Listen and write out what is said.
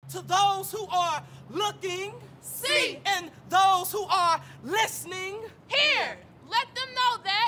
To those who are looking, see, and those who are listening, hear. Let them know that